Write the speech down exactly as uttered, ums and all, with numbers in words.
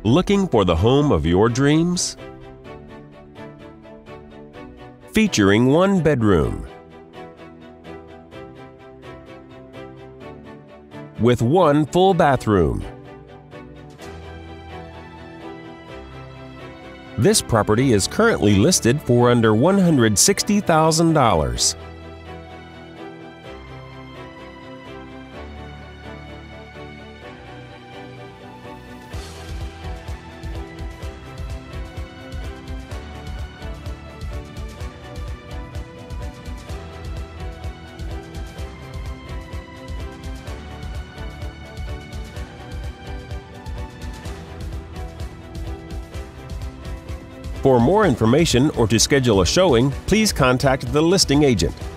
Looking for the home of your dreams? Featuring one bedroom with one full bathroom. This property is currently listed for under one hundred sixty thousand dollars. For more information or to schedule a showing, please contact the listing agent.